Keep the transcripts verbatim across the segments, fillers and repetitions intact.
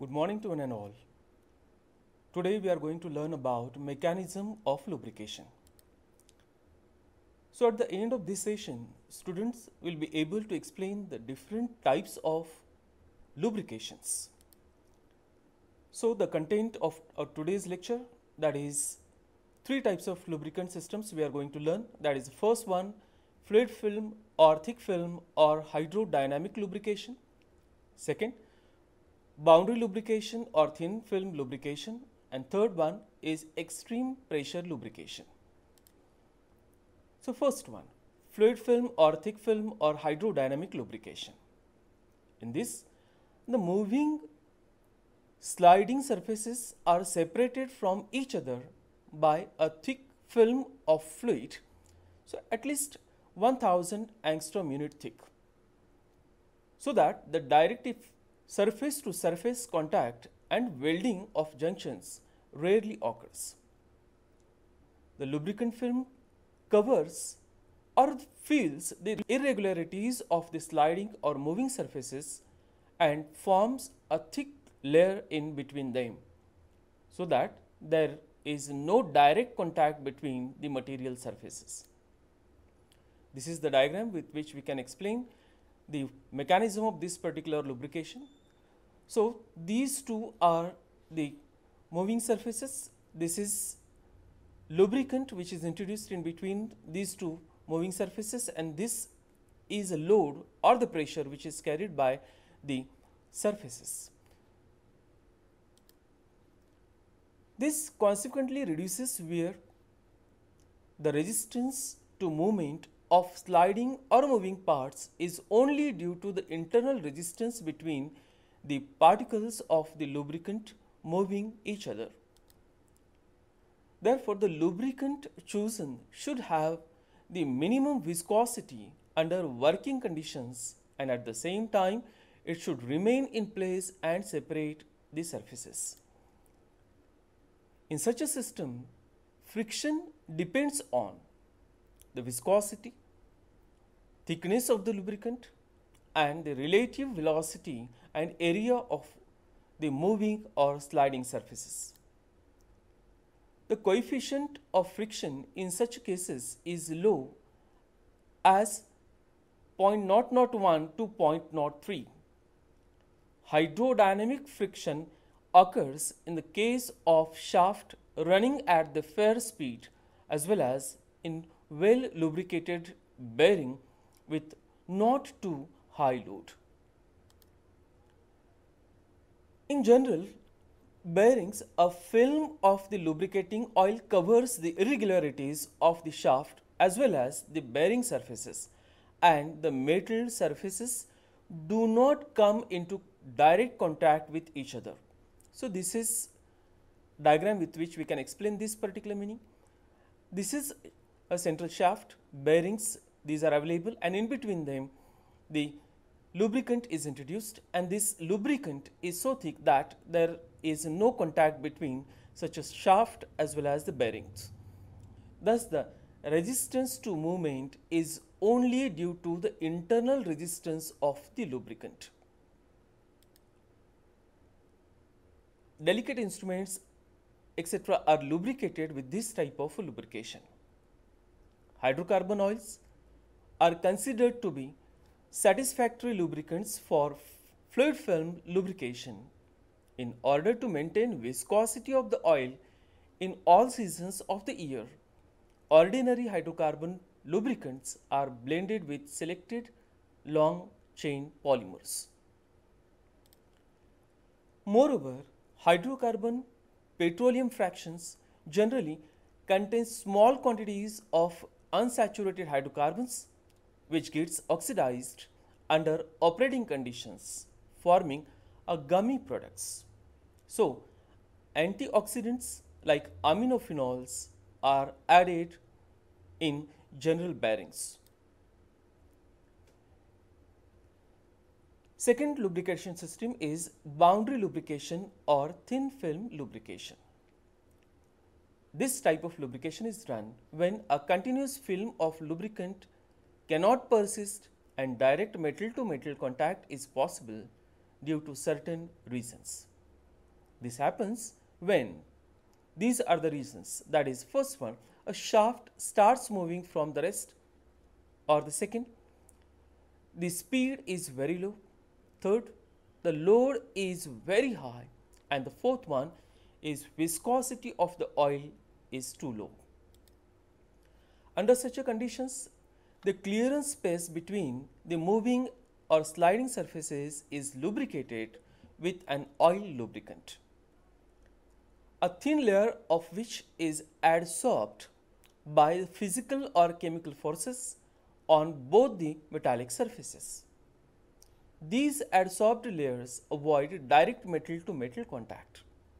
Good morning to one and all. Today we are going to learn about mechanism of lubrication. So at the end of this session, students will be able to explain the different types of lubrications. So the content of our today's lecture, that is three types of lubricant systems we are going to learn. That is the first one, fluid film or thick film or hydrodynamic lubrication. Second, boundary lubrication or thin film lubrication, and third one is extreme pressure lubrication. So first one, fluid film or thick film or hydrodynamic lubrication. In this, the moving sliding surfaces are separated from each other by a thick film of fluid, so at least one thousand angstrom unit thick, so that the direct surface to surface contact and welding of junctions rarely occurs. The lubricant film covers or fills the irregularities of the sliding or moving surfaces and forms a thick layer in between them, so that there is no direct contact between the material surfaces. This is the diagram with which we can explain the mechanism of this particular lubrication. So these two are the moving surfaces. This is lubricant which is introduced in between these two moving surfaces, and this is a load or the pressure which is carried by the surfaces. This consequently reduces wear, the resistance to movement of sliding or moving parts is only due to the internal resistance between the particles of the lubricant moving each other. Therefore, the lubricant chosen should have the minimum viscosity under working conditions, and at the same time it should remain in place and separate the surfaces. In such a system, friction depends on the viscosity, thickness of the lubricant, and the relative velocity and area of the moving or sliding surfaces. The coefficient of friction in such cases is low as zero point zero zero one to zero point zero three. Hydrodynamic friction occurs in the case of shaft running at the fair speed as well as in well lubricated bearing with not too high load. In general, bearings, a film of the lubricating oil covers the irregularities of the shaft as well as the bearing surfaces, and the metal surfaces do not come into direct contact with each other. So this is diagram with which we can explain this particular meaning. This is a central shaft, bearings, these are available, and in between them the lubricant is introduced, and this lubricant is so thick that there is no contact between such a shaft as well as the bearings. Thus the resistance to movement is only due to the internal resistance of the lubricant. Delicate instruments et cetera are lubricated with this type of lubrication. Hydrocarbon oils are considered to be satisfactory lubricants for fluid film lubrication. In order to maintain viscosity of the oil in all seasons of the year, ordinary hydrocarbon lubricants are blended with selected long chain polymers. Moreover, hydrocarbon petroleum fractions generally contain small quantities of unsaturated hydrocarbons which gets oxidized under operating conditions, forming a gummy products. So, antioxidants like aminophenols are added in general bearings. Second lubrication system is boundary lubrication or thin film lubrication. This type of lubrication is done when a continuous film of lubricant cannot persist and direct metal to metal contact is possible due to certain reasons. This happens when these are the reasons. That is, first one, a shaft starts moving from the rest, or the second, the speed is very low. Third, the load is very high. And the fourth one is viscosity of the oil is too low. Under such a conditions, the clearance space between the moving or sliding surfaces is lubricated with an oil lubricant, a thin layer of which is adsorbed by physical or chemical forces on both the metallic surfaces. These adsorbed layers avoid direct metal to metal contact.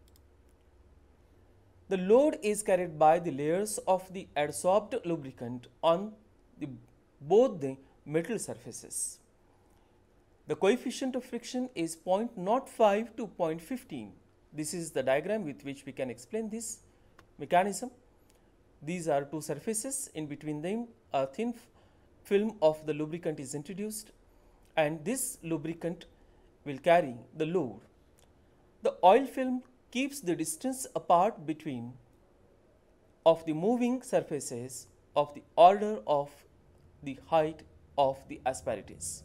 The load is carried by the layers of the adsorbed lubricant on the, both the metal surfaces. The coefficient of friction is zero point zero five to zero point one five. This is the diagram with which we can explain this mechanism. These are two surfaces. In between them, a thin film of the lubricant is introduced, and this lubricant will carry the load. The oil film keeps the distance apart between of the moving surfaces of the order of the height of the asperities.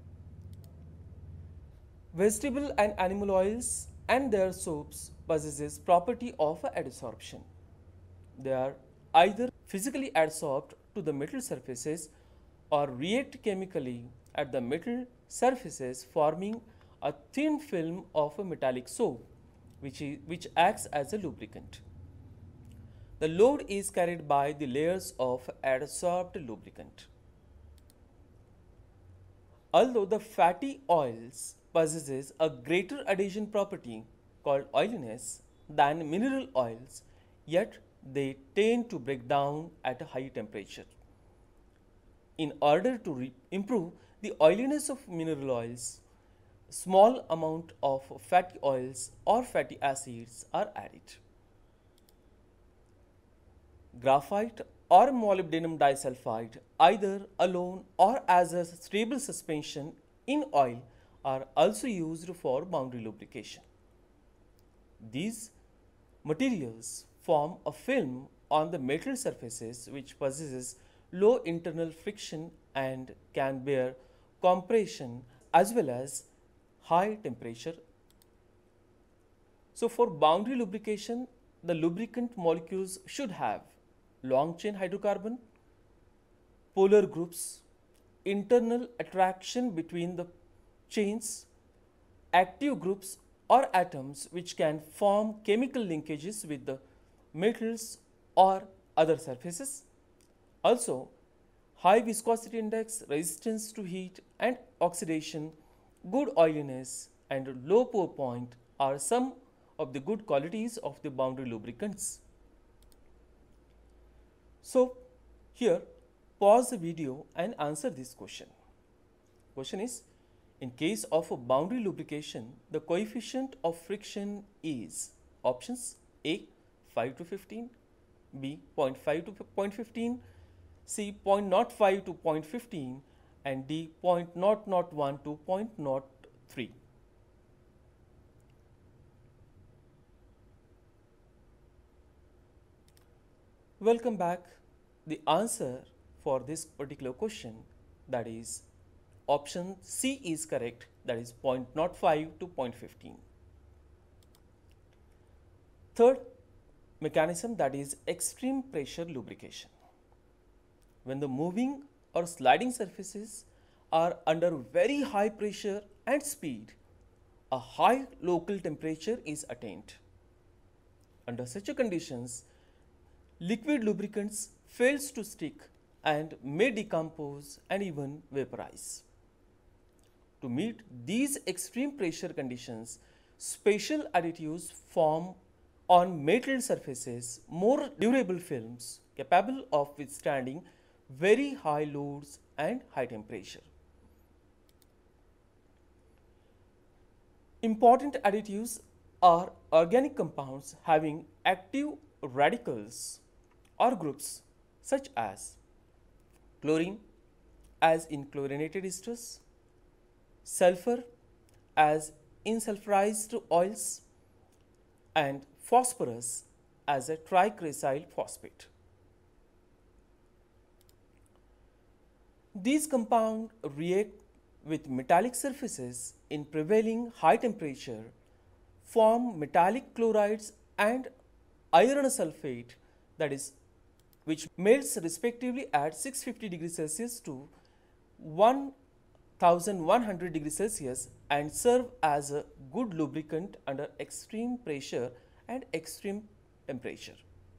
Vegetable and animal oils and their soaps possesses property of adsorption. They are either physically adsorbed to the metal surfaces or react chemically at the metal surfaces, forming a thin film of a metallic soap which, is, which acts as a lubricant. The load is carried by the layers of adsorbed lubricant. Although the fatty oils possesses a greater adhesion property called oiliness than mineral oils, yet they tend to break down at a high temperature. In order to improve the oiliness of mineral oils, small amount of fatty oils or fatty acids are added. Graphite or molybdenum disulfide, either alone or as a stable suspension in oil, are also used for boundary lubrication. These materials form a film on the metal surfaces which possesses low internal friction and can bear compression as well as high temperature. So for boundary lubrication, the lubricant molecules should have long chain hydrocarbon, polar groups, internal attraction between the chains, active groups or atoms which can form chemical linkages with the metals or other surfaces. Also, high viscosity index, resistance to heat and oxidation, good oiliness and low pour point are some of the good qualities of the boundary lubricants. So, here pause the video and answer this question. Question is, in case of a boundary lubrication, the coefficient of friction is options A five to fifteen, B zero point five to zero point one five, C zero point zero five to zero point one five and D zero point zero zero one to zero point zero three. Welcome back. The answer for this particular question, that is option C, is correct, that is zero point zero five to zero point one five. Third mechanism, that is extreme pressure lubrication. When the moving or sliding surfaces are under very high pressure and speed, a high local temperature is attained. Under such a conditions, liquid lubricants fails to stick and may decompose and even vaporize. To meet these extreme pressure conditions, special additives form on metal surfaces more durable films capable of withstanding very high loads and high temperature. Important additives are organic compounds having active radicals or groups such as chlorine as in chlorinated esters, sulfur as in sulfurized oils, and phosphorus as a tricresyl phosphate. These compounds react with metallic surfaces in prevailing high temperature, form metallic chlorides and iron sulfate, that is, which melts respectively at six hundred fifty degrees Celsius to one thousand one hundred degrees Celsius and serve as a good lubricant under extreme pressure and extreme temperature.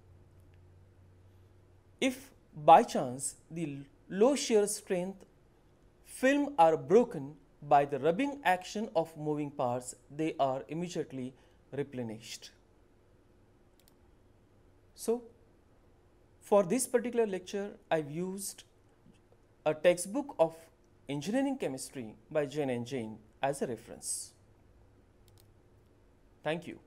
If by chance the low shear strength film are broken by the rubbing action of moving parts, they are immediately replenished. So, for this particular lecture, I've used a textbook of engineering chemistry by Jain and Jain as a reference. Thank you.